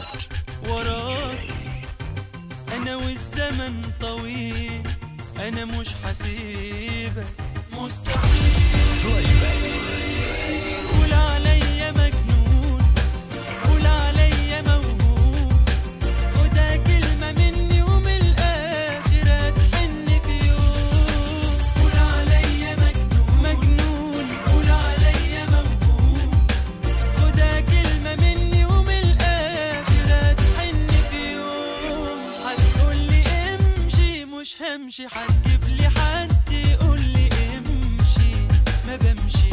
وراك انا والزمن طويل، انا مش حسيبك مستحيل. قول عليا مجنون، قول عليا موهوم، خدها كلمة مني ومن الآخر هتحن في يوم. قول عليا مجنون مجنون، قول عليا موهوم، خدها كلمة مني ومن الآخر هتحن في يوم. هتقولي امشي مش همشي، هتجيبلي حد يقولي امشي ما بمشي.